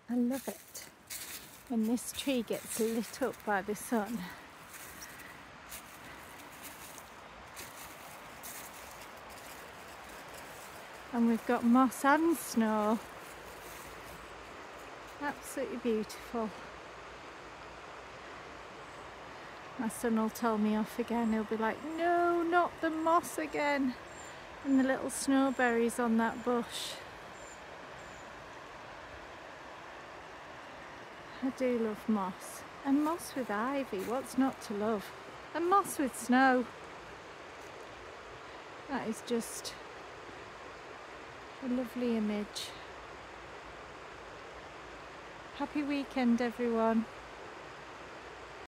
I love it when this tree gets lit up by the sun. And we've got moss and snow. Absolutely beautiful. My son will tell me off again. He'll be like, no, not the moss again. And the little snowberries on that bush. I do love moss. And moss with ivy, what's not to love? And moss with snow. That is just a lovely image. Happy weekend, everyone.